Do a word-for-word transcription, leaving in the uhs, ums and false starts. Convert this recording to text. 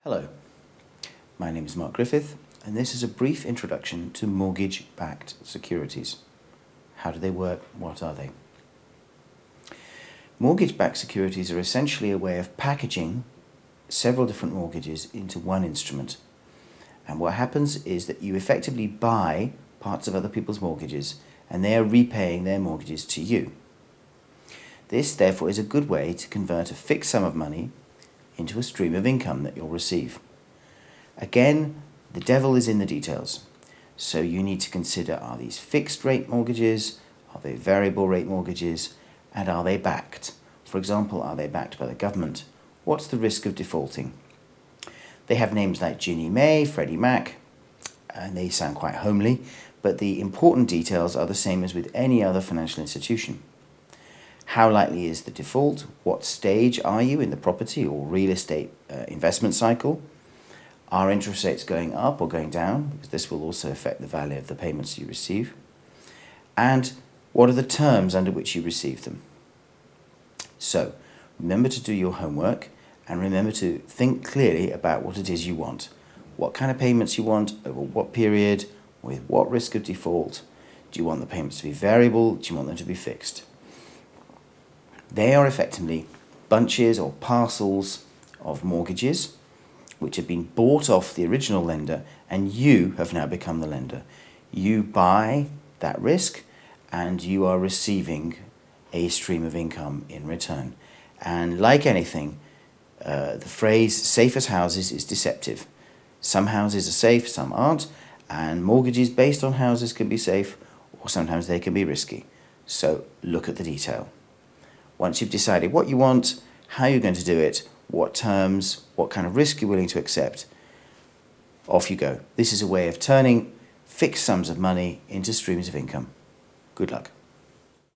Hello, my name is Mark Griffith, and this is a brief introduction to mortgage-backed securities. How do they work? What are they? Mortgage-backed securities are essentially a way of packaging several different mortgages into one instrument. And what happens is that you effectively buy parts of other people's mortgages, and they are repaying their mortgages to you. This, therefore, is a good way to convert a fixed sum of money into a stream of income that you'll receive. Again, the devil is in the details. So you need to consider, are these fixed rate mortgages, are they variable rate mortgages, and are they backed? For example, are they backed by the government? What's the risk of defaulting? They have names like Ginnie Mae, Freddie Mac, and they sound quite homely, but the important details are the same as with any other financial institution. How likely is the default? What stage are you in the property or real estate uh, investment cycle? Are interest rates going up or going down? Because this will also affect the value of the payments you receive. And what are the terms under which you receive them? So, remember to do your homework and remember to think clearly about what it is you want. What kind of payments you want, over what period, with what risk of default. Do you want the payments to be variable? Do you want them to be fixed? They are effectively bunches or parcels of mortgages which have been bought off the original lender, and you have now become the lender. You buy that risk and you are receiving a stream of income in return. And like anything, uh, the phrase safe as houses is deceptive. Some houses are safe, some aren't, and mortgages based on houses can be safe, or sometimes they can be risky. So look at the detail. Once you've decided what you want, how you're going to do it, what terms, what kind of risk you're willing to accept, off you go. This is a way of turning fixed sums of money into streams of income. Good luck.